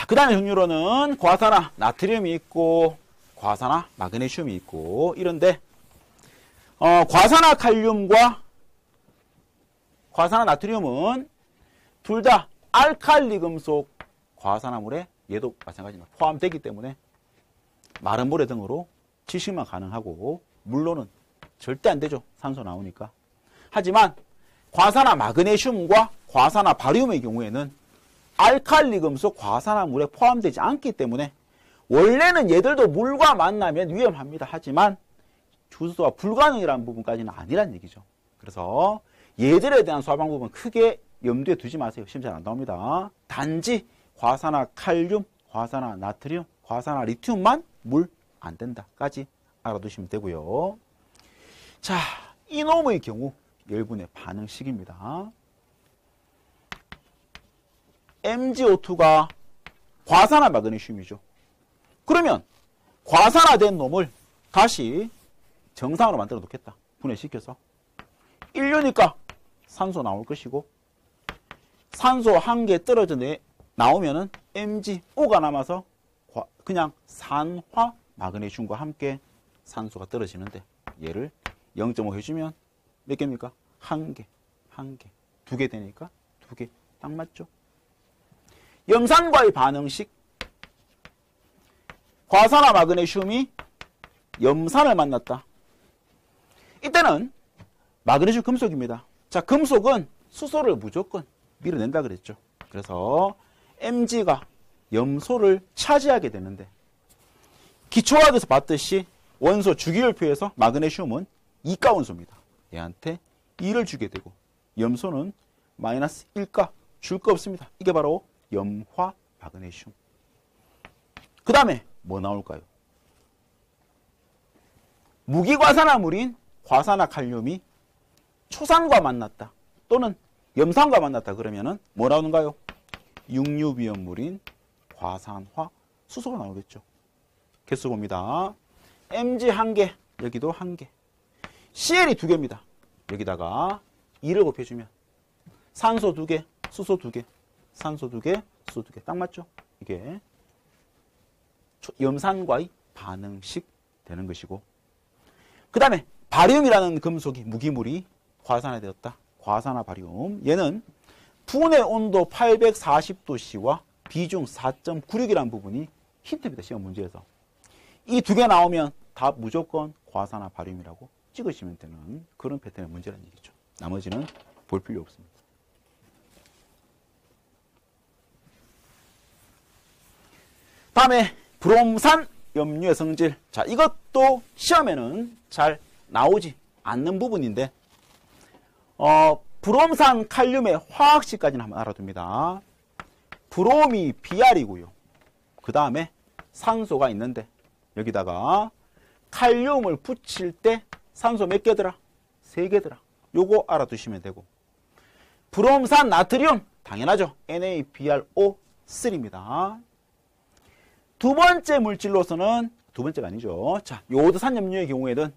그 다음에 종류로는 과산화 나트륨이 있고 과산화 마그네슘이 있고 이런데 과산화 칼륨과 과산화 나트륨은 둘 다 알칼리 금속 과산화물에 얘도 마찬가지입니다. 포함되기 때문에 마른 모래 등으로 질식만 가능하고 물로는 절대 안 되죠. 산소 나오니까. 하지만 과산화 마그네슘과 과산화 바리움의 경우에는 알칼리 금속 과산화물에 포함되지 않기 때문에 원래는 얘들도 물과 만나면 위험합니다. 하지만 주수소가 불가능이라는 부분까지는 아니란 얘기죠. 그래서 얘들에 대한 소화 방법은 크게 염두에 두지 마세요. 시험 잘 안 나옵니다. 단지 과산화 칼륨, 과산화 나트륨, 과산화 리튬만 물 안 된다까지 알아두시면 되고요. 자, 이놈의 경우 열분의 반응식입니다. MgO2가 과산화 마그네슘이죠. 그러면 과산화된 놈을 다시 정상으로 만들어 놓겠다. 분해시켜서. 인류니까 산소 나올 것이고 산소 한 개 떨어져 나오면은 MgO가 남아서 그냥 산화 마그네슘과 함께 산소가 떨어지는데 얘를 0.5 해주면 몇 개입니까? 한 개. 두 개 되니까 두 개. 딱 맞죠? 염산과의 반응식. 과산화 마그네슘이 염산을 만났다. 이때는 마그네슘 금속입니다. 자, 금속은 수소를 무조건 밀어낸다 그랬죠. 그래서 Mg가 염소를 차지하게 되는데 기초화학에서 봤듯이 원소 주기율표에서 마그네슘은 이가 원소입니다. 얘한테 2를 주게 되고 염소는 마이너스 1가 줄 거 없습니다. 이게 바로 염화 마그네슘. 그 다음에 뭐 나올까요? 무기과산화물인 과산화 칼륨이 초산과 만났다. 또는 염산과 만났다. 그러면은 뭐 나오는가요? 육류비염물인 과산화 수소가 나오겠죠. 개수 봅니다. Mg 1개, 여기도 1개. Cl이 2개입니다. 여기다가 2를 곱해주면 산소 2개, 수소 2개, 산소 2개, 수소 2개. 딱 맞죠? 이게 염산과의 반응식 되는 것이고, 그 다음에 바리움이라는 금속이 무기물이 과산화되었다. 과산화 바리움. 얘는 분해 온도 840도씨와 비중 4.96이라는 부분이 힌트입니다. 시험 문제에서. 이 두 개 나오면 다 무조건 과산화 바리움이라고 찍으시면 되는 그런 패턴의 문제라는 얘기죠. 나머지는 볼 필요 없습니다. 다음에 브롬산 염류의 성질. 자, 이것도 시험에는 잘 나오지 않는 부분인데 브롬산 칼륨의 화학식까지는 한번 알아둡니다. 브롬이 Br이고요. 그 다음에 산소가 있는데 여기다가 칼륨을 붙일 때 산소 몇 개더라? 3개더라. 요거 알아두시면 되고, 브롬산 나트륨 당연하죠. NaBrO3입니다. 두 번째 물질로서는, 두 번째가 아니죠. 자, 요오드산 염류의 경우에는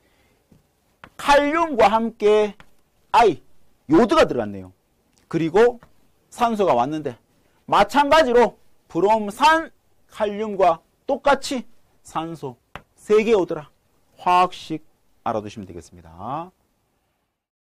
칼륨과 함께 I, 요드가 들어갔네요. 그리고 산소가 왔는데 마찬가지로 브롬산 칼륨과 똑같이 산소 3개 오더라. 화학식 알아두시면 되겠습니다.